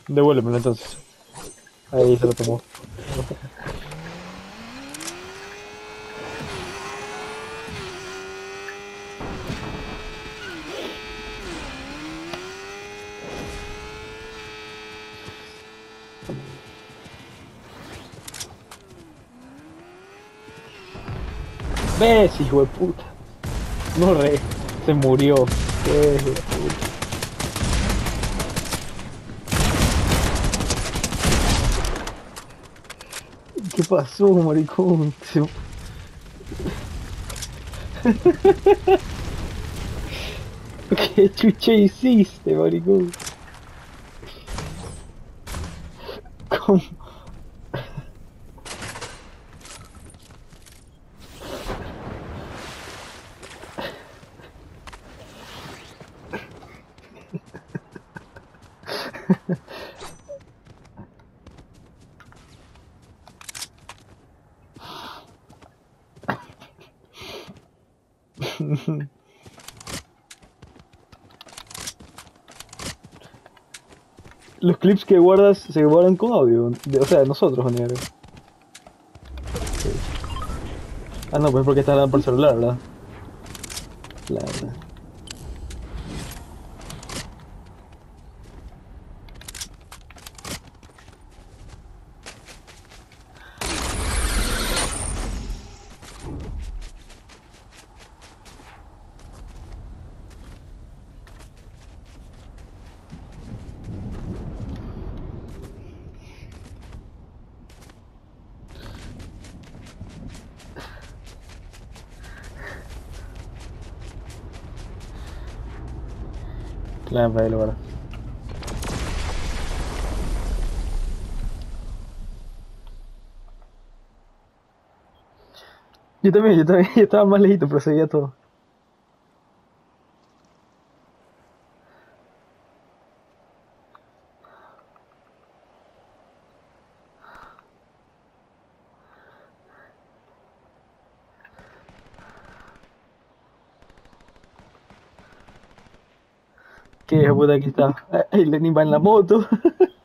Devuélvemelo entonces. Ahí se lo tomó. ¿Ves, hijo de puta? No re. Se murió. Qué hijo de puta. ¿Qué pasó, maricón? ¿Qué chucha hiciste, maricón? ¿Cómo? Los clips que guardas se guardan con audio. O sea, de nosotros, negro. Ah, no, pues porque estás hablando por celular, ¿verdad? Claro. Claro, para lo guardas. Yo también, yo estaba más lejito, pero seguía todo. ¿Qué hijo de puta aquí está? Ay, Lenin va en la moto.